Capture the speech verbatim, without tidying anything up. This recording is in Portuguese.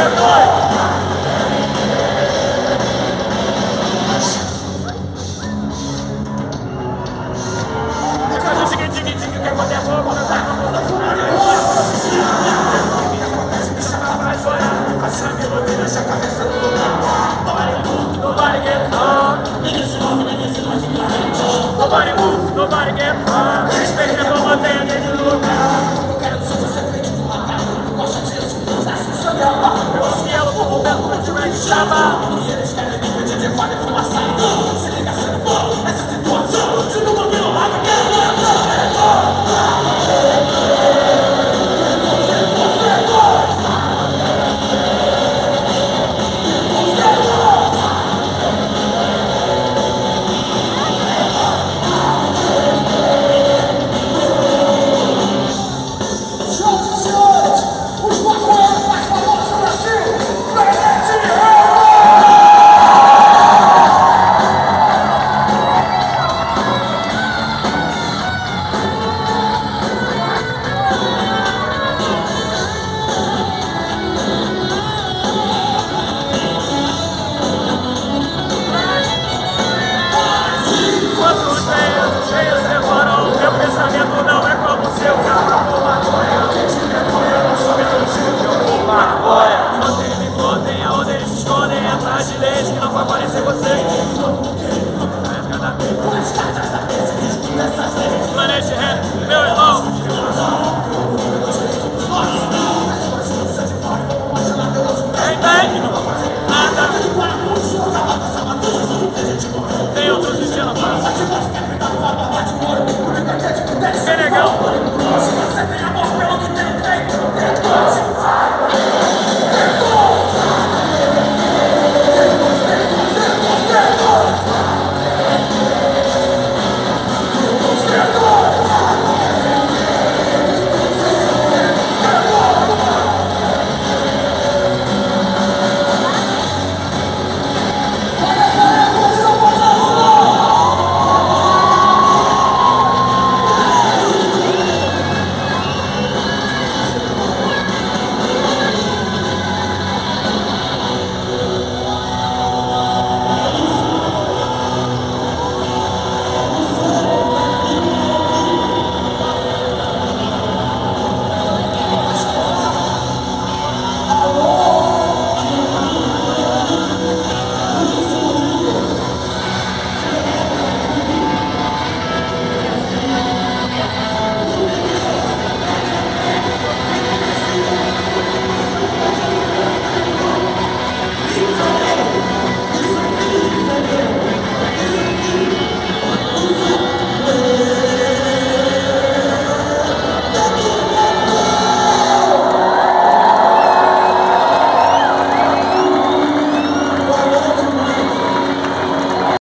Nobody move, nobody get hurt. Respeita a tua bandeira de lugar. Eu cielo como o vento do T-Rex chama. E eles querem me pedir de fora e fumaça. Se liga, se não for nessa situação. Se não domina o lado, quero favorecer você. Planete Red, meu irmão. Vem, vem.